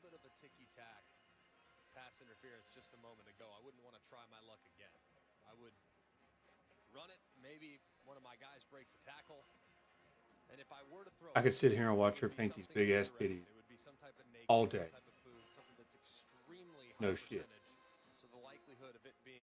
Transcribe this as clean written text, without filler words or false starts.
bit of a ticky-tack pass interference just a moment ago. I wouldn't want to try my luck again. I would run it. Maybe one of my guys breaks a tackle. And if I were to throw I it, could sit here and it watch her would be paint these something big ass resurrected. titties It would be some type of naked, all some day. type of food, something that's extremely No high shit. percentage